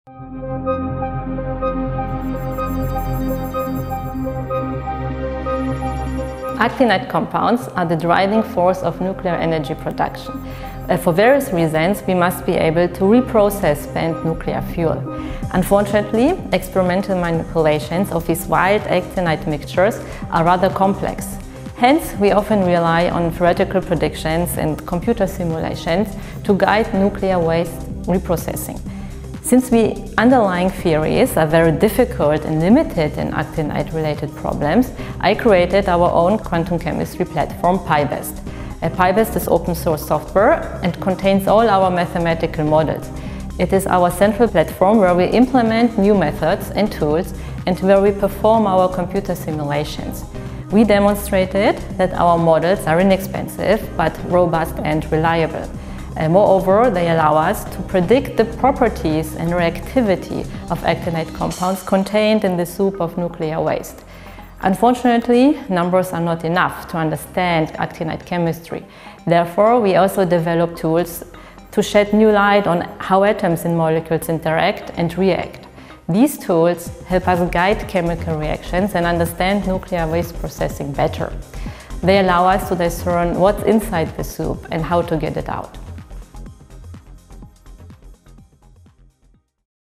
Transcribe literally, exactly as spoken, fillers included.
Actinide compounds are the driving force of nuclear energy production. Uh, for various reasons, we must be able to reprocess spent nuclear fuel. Unfortunately, experimental manipulations of these wild actinide mixtures are rather complex. Hence, we often rely on theoretical predictions and computer simulations to guide nuclear waste reprocessing. Since the underlying theories are very difficult and limited in actinide-related problems, I created our own quantum chemistry platform, PyBest. Uh, PyBest is open source software and contains all our mathematical models. It is our central platform where we implement new methods and tools and where we perform our computer simulations. We demonstrated that our models are inexpensive but robust and reliable. Uh, moreover, they allow us to predict the properties and reactivity of actinide compounds contained in the soup of nuclear waste. Unfortunately, numbers are not enough to understand actinide chemistry. Therefore, we also develop tools to shed new light on how atoms in molecules interact and react. These tools help us guide chemical reactions and understand nuclear waste processing better. They allow us to discern what's inside the soup and how to get it out.